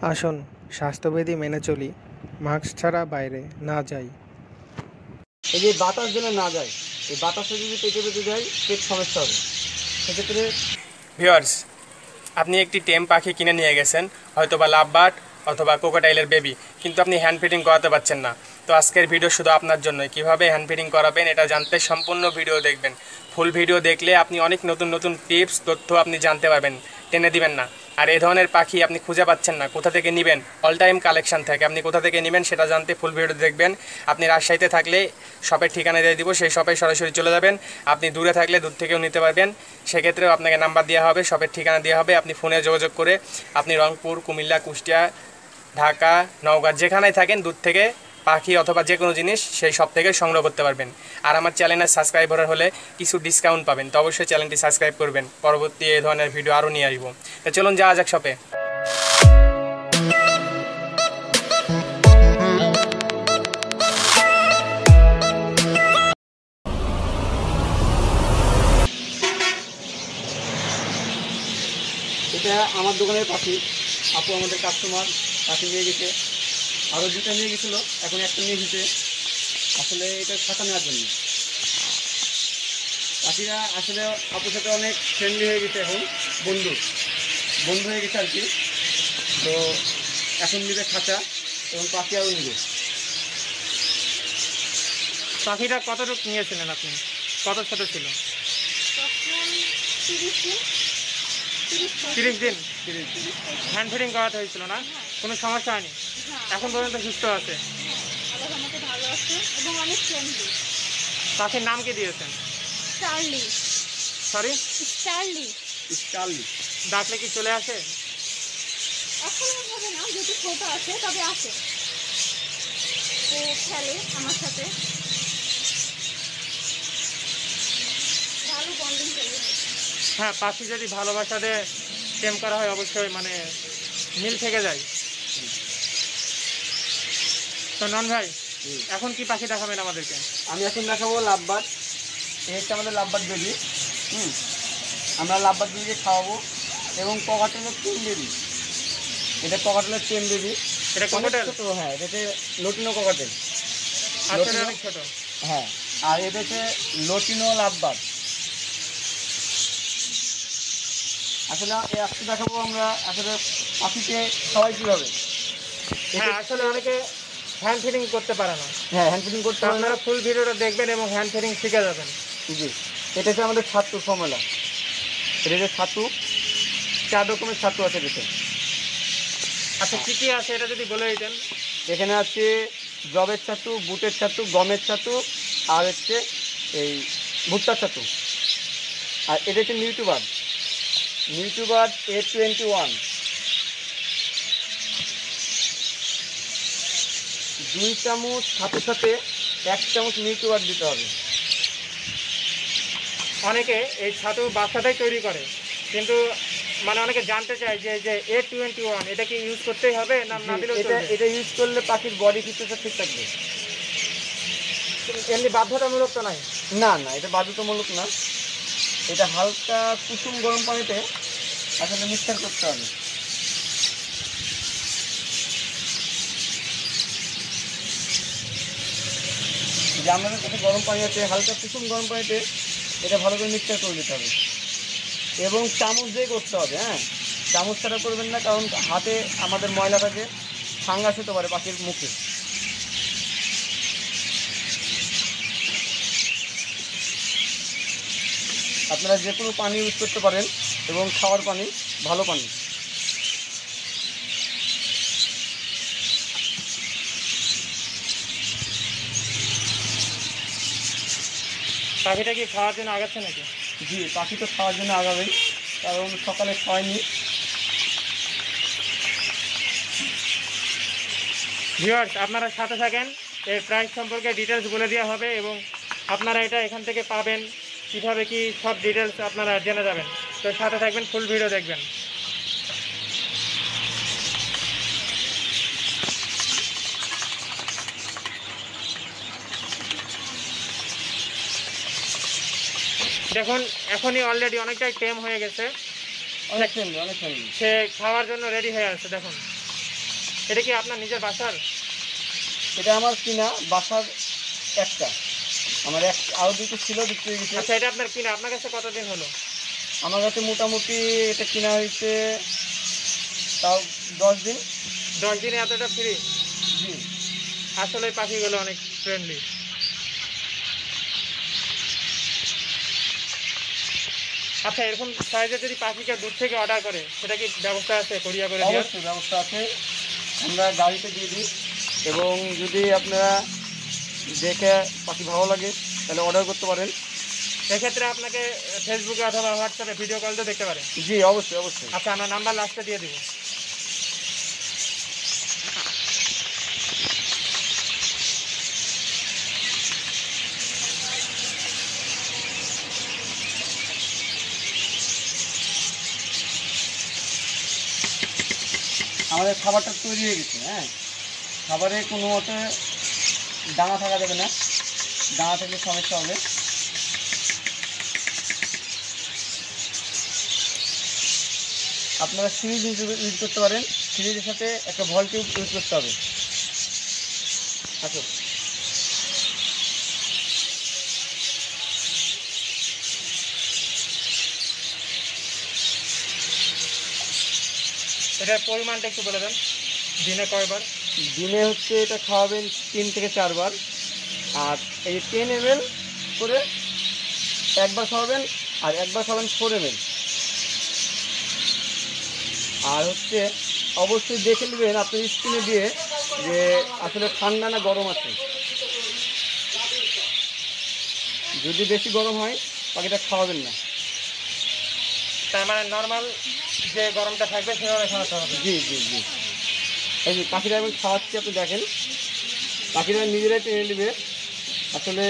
আসুন স্বাস্থ্যবিধি মেনে চলি, মাস্ক ছাড়া বাইরে না যাই। এই যে বাতাস যেন না যায়, এই বাতাসে যদি পেটে যায় পেট সমস্যা হবে। সেক্ষেত্রে ভিউয়ার্স, আপনি একটি টেম পাখি কিনে নিয়ে গেছেন, হয়তো বা লাভবার্ড অথবা কোকোটাইলের বেবি, কিন্তু আপনি হ্যান্ড ফিডিং করাতে পারছেন না। তো আজকের ভিডিও শুধু আপনার জন্যই। কীভাবে হ্যান্ড ফিডিং করাবেন এটা জানতে সম্পূর্ণ ভিডিও দেখবেন। ফুল ভিডিও দেখলে আপনি অনেক নতুন নতুন টিপস তথ্য আপনি জানতে পারবেন, টেনে দিবেন না। আর এই ধরনের পাখি আপনি খুঁজে পাচ্ছেন না, কোথা থেকে নেবেন, অল টাইম কালেকশন থেকে আপনি কোথা থেকে নেবেন সেটা জানতে ফুল ভিডিও দেখবেন। আপনি রাজশাহীতে থাকলে শপের ঠিকানা দিয়ে দিব, সেই শপে সরাসরি চলে যাবেন। আপনি দূরে থাকলে দূর থেকেও নিতে পারবেন, সেক্ষেত্রেও আপনাকে নাম্বার দেওয়া হবে, শপের ঠিকানা দেওয়া হবে। আপনি ফোনে যোগাযোগ করে আপনি রংপুর, কুমিল্লা, কুষ্টিয়া, ঢাকা, নওগাঁ যেখানেই থাকেন দূর থেকে পাখি অথবা যে কোনো জিনিস সেই সব থেকে সংগ্রহ করতে পারবেন। আর আমার চ্যানেলের সাবস্ক্রাইবার হলে কিছু ডিসকাউন্ট পাবেন, তো অবশ্যই চ্যানেলটি সাবস্ক্রাইব করবেন। পরবর্তী এই ধরনের ভিডিও আরও নিয়ে আসবো। তো চলুন যাওয়া যাক শপে। এটা আমার দোকানের পাখি, আপু আমাদের কাস্টমার পাখি নিয়ে গেছে, আরও দুটা নিয়ে গেছিলো, এখন একটা নিয়ে গেছে। আসলে এটা ছাতা নেওয়ার জন্য পাখিরা আসলে আপুর সাথে অনেক ফ্রেন্ডলি হয়ে গেছে, এখন বন্ধু হয়ে গেছে আর কি। তো এখন নিবে খাঁচা এবং পাখি আরও নিবে। পাখিটা কতটুকু নিয়েছিলেন আপনি, কত ছোটো ছিল? 30 দিন হ্যান্ড ফিডিং করাতে হয়েছিল না? কোনো সমস্যা হয়নি? এখন পর্যন্ত সুস্থ আছে? ভালো আছে এবং অনেক ফ্রেন্ডলি। পাখির নাম কি দিয়েছেন? স্টারলি। সরি, স্টারলি। ডাকলে কি চলে আসে? এখন হবে না, যদি ছোট আছে তবে আসে, ও খেলে আমার সাথে, ভালো বন্ডিং তৈরি হয়। হ্যাঁ, পাখি যদি ভালোবাসা দিয়ে টেম করা হয় অবশ্যই মানে মিল থেকে যায়। তো নন ভাই, এখন কি পাখি দেখাবেন আমাদেরকে? আমি এখন দেখাবো লাভবার্ড। এই হচ্ছে আমাদের লাভবার্ড বেবি। আমরা লাভবার্ড বেবিকে খাওয়াবো এবং ককাটেলের টেম বেবি। এটা ককাটেলের টেম বেবি। এটা ককাটেল? ছোটো, হ্যাঁ, এটা লোটিনো ককাটেল। আসলে অনেক ছোট। হ্যাঁ, আর এটা হচ্ছে লোটিনো লাভবার্ড। আসলে আজকে দেখাবো আমরা আসলে পাখিকে খাওয়াই কীভাবে। হ্যাঁ, আসলে অনেকে হ্যান্ড ফিডিং করতে পারে না। হ্যাঁ, হ্যান্ড ফিডিং করতে পারে না। আপনারা ফুল ভিডিওটা দেখবেন এবং হ্যান্ড ফিডিং শিখে যাবেন। জি, এটা হচ্ছে আমাদের ছাতু ফর্মুলা। এটা হচ্ছে ছাতু, 4 রকমের ছাতু আছে এটাতে। আচ্ছা, কী কী আছে এটা যদি বলে দিতেন। এখানে আছে জবের ছাতু, বুটের ছাতু, গমের ছাতু, আর হচ্ছে এই ভুট্টার ছাতু। আর এটা হচ্ছে নিউট্রিবার্ড A21। 2 চামচ ছাতুর সাথে 1 চামচ নিউট্রিবার্ড দিতে হবে। অনেকে এই ছাতু বাসাতেই তৈরি করে, কিন্তু মানে অনেকে জানতে চায় যে A21 এটা কি ইউজ করতেই হবে না না দিলেও চলবে? এটা ইউজ করলে পাখির বডি ফিটনেসটা ঠিক থাকবে। এমনি বাধ্যতামূলক তো নাই? না, এটা বাধ্যতামূলক না। এটা হালকা কুসুম গরম পানিতে আসলে মিক্সচার করতে হবে। যে আমাদের কাছে গরম পানি আছে, হালকা কুসুম গরম পানিতে এটা ভালো করে মিক্সচার করে দিতে হবে এবং চামচ দিয়ে করতে হবে। হ্যাঁ, চামচ ছাড়া করবেন না, কারণ হাতে আমাদের ময়লা থাকে, ফাঙ্গাস হতে পারে পাখির মুখে। আপনারা যে কোনো পানি ইউজ করতে পারেন এবং খাওয়ার পানি ভালো পানি। পাখিটা কি খাওয়ার জন্য আগাচ্ছে নাকি? জি, পাখি তো খাওয়ার জন্য আগাবেই, কারণ সকালে খাওয়ায়নি। ভিউয়ার্স, আপনারা সাথে থাকেন, এর প্রাইস সম্পর্কে ডিটেলস বলে দেওয়া হবে এবং আপনারা এটা এখান থেকে পাবেন, কীভাবে কি সব ডিটেলস আপনারা জেনে যাবেন। তো সাথে থাকবেন, ফুল ভিডিও দেখবেন। দেখুন, এখনই অলরেডি অনেকটাই টেম হয়ে গেছে, অনেক ফ্রেন্ডলি। সে খাওয়ার জন্য রেডি হয়ে আছে। দেখুন, এটা কি আপনার নিজের বাসার? এটা আমার কিনা বাসার একটা, আমার আরও দুটো ছিল, বিক্রি হয়ে গেছে। আচ্ছা, এটা আপনার কিনা, আপনার কাছে কতদিন হলো? আমার কাছে মোটামুটি এটা কিনা হয়েছে তাও 10 দিন। 10 দিনে এতটা ফ্রি? জি। আসলে পাখিগুলো অনেক ফ্রেন্ডলি। আচ্ছা, এরকম সাইজে যদি পাখিকে দূর থেকে অর্ডার করে সেটা কি ব্যবস্থা আছে কোরিয়া করে দেওয়ার? অবশ্যই ব্যবস্থা আছে, আমরা গাড়িতে দিয়ে দিই। এবং যদি আপনারা দেখে পাখি ভালো লাগে তাহলে অর্ডার করতে পারেন। সেক্ষেত্রে আপনাকে ফেসবুকে অথবা হোয়াটসঅ্যাপে ভিডিও কল তো দেখতে পারেন? জি অবশ্যই অবশ্যই। আচ্ছা, আমার নাম্বার লাস্টে দিয়ে দিব। আমাদের খাবারটা তৈরি হয়ে গেছে। হ্যাঁ, খাবারে কোনো মতে দানা থাকা যাবে না, দানা থাকলে সমস্যা হবে। আপনারা সিরিজ ইউজ করতে পারেন, সিরিজের সাথে একটা ভল টিউব ইউজ করতে হবে। আচ্ছা, এটার পরিমাণটা একটু বলে দেন, দিনে কয়বার? দিনে হচ্ছে এটা খাওয়াবেন 3 থেকে 4 বার। আর এই 10 ml করে একবার খাওয়াবেন, আর একবার খাওয়াবেন 4 ml। আর হচ্ছে অবশ্যই দেখে নেবেন আপনার স্কিনে দিয়ে যে আসলে ঠান্ডা না গরম আছে। যদি বেশি গরম হয় পাখিটা খাওয়াবেন না। তার মানে নর্মাল যে গরমটা থাকবে সেভাবে খাওয়াতে হবে? জি জি জি। এই যে পাখিরা আমি খাওয়াচ্ছি, আপনি দেখেন পাখিরা নিজেরাই টেনে নেবে। আসলে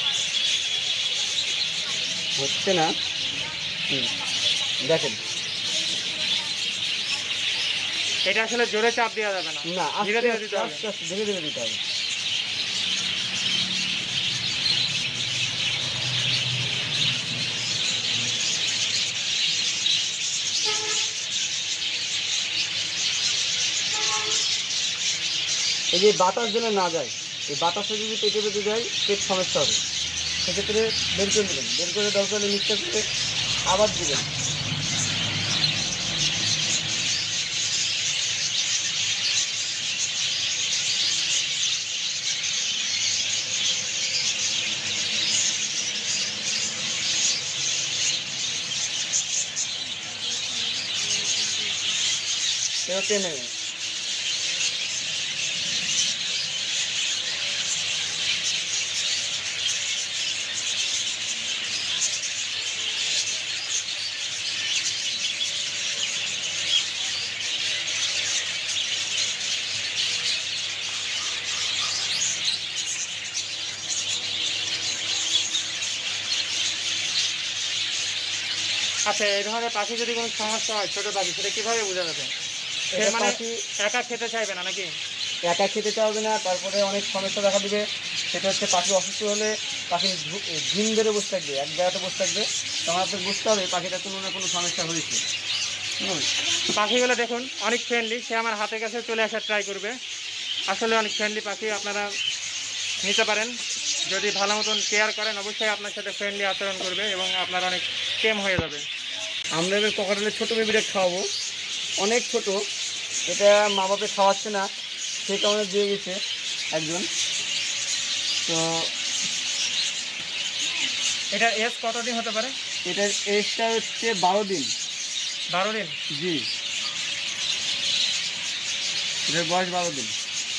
হচ্ছে না। দেখেন, এটা আসলে জোরে চাপ দেওয়া যাবে না, না ধীরে ধীরে দিতে হবে। আস্তে আস্তে ধীরে ধীরে দিতে হবে। এই যে বাতাস যেন না যায়, এই বাতাসে যদি পেটে পেটে যায় পেট সমস্যা হবে। সেক্ষেত্রে বের করে দেবেন, বের করে দরকার হলে মিক্সার করে আবার দেবেন। এবার টেনে নেবেন। আচ্ছা, এই ধরনের পাখি যদি কোনো সমস্যা হয়, ছোটো পাখি, সেটা কীভাবে বোঝা যাবে? সে এটা মানে পাখি একা খেতে চাইবে না নাকি? একা খেতে চাইবে না, তারপরে অনেক সমস্যা দেখা দিবে। সেটা হচ্ছে পাখি অসুস্থ হলে পাখি ঝিম ধরে বসে থাকবে, এক জায়গাতে বসে থাকবে। তখন আপনার বুঝতে হবে পাখিটা কোনো না কোনো সমস্যা হয়েছে। পাখিগুলো দেখুন অনেক ফ্রেন্ডলি, সে আমার হাতের কাছে চলে আসার ট্রাই করবে। আসলে অনেক ফ্রেন্ডলি পাখি, আপনারা নিতে পারেন। যদি ভালো মতন কেয়ার করেন অবশ্যই আপনার সাথে ফ্রেন্ডলি আচরণ করবে এবং আপনার অনেক টেম হয়ে যাবে। আমরা এবার ককাটেলের ছোটো বেবিটা খাওয়াবো, অনেক ছোট। এটা মা বাপে খাওয়াচ্ছে না, সেই কারণে দিয়ে গেছে একজন। তো এটার এজ কতদিন হতে পারে? এটার এজটা হচ্ছে 12 দিন। 12 দিন? জি, এটার বয়স 12 দিন।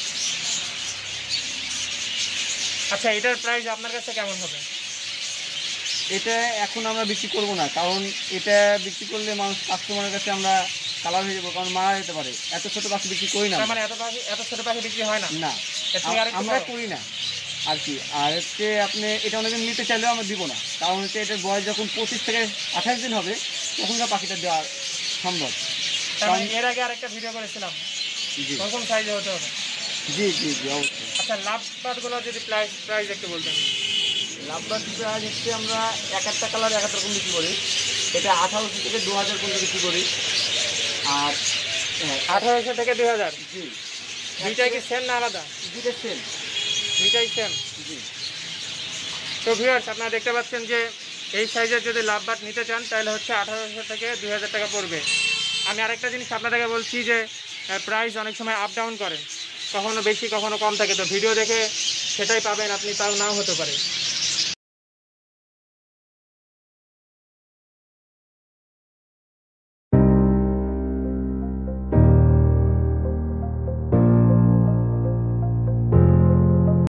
আচ্ছা, এটার প্রাইস আপনার কাছে কেমন হবে? এটা এখন আমরা বিক্রি করব না, কারণ এটা বিক্রি করলে মানুষ কাস্টমারের কাছে আমরা কালার হয়ে যাবো, কারণ মারা যেতে পারে। এত ছোট পাখি বিক্রি করি না। তার মানে এত ছোট পাখি বিক্রি হয় না? না, আমরা করি না আর কি। আর হচ্ছে আপনি এটা অনেকদিন নিতে চাইলেও আমরা দিব না, কারণ হচ্ছে এটার বয়স যখন 25 থেকে 28 দিন হবে তখনকার পাখিটা দেওয়া সম্ভব। তার মানে এর আগে আরেকটা ভিডিও করেছিলাম, জি কোন সাইজে হতে হবে? জি জি জি অবশ্যই। আচ্ছা, লাভবার্ডগুলো যদি প্রাইস একটু বলতেন। লাভবার্ড প্রাইস হচ্ছে আমরা এক একটা কালার এক এক রকম বিক্রি করি। এটা 1800 থেকে 2000 পর্যন্ত বিক্রি করি। আর 1800 থেকে 2000? জি। দুইটাই কি সেম না আলাদা? দুইটা সেম। দুইটাই সেম। জি। তো ভিউয়ার্স আপনারা দেখতে পাচ্ছেন যে এই সাইজের যদি লাভ বাট নিতে চান তাহলে হচ্ছে 1800 থেকে 2000 টাকা পড়বে। আমি আরেকটা জিনিস আপনাদেরকে বলছি যে প্রাইস অনেক সময় আপ ডাউন করে, কখনো বেশি কখনো কম থাকে, তো ভিডিও দেখে সেটাই পাবেন আপনি, তাও নাও হতে পারে।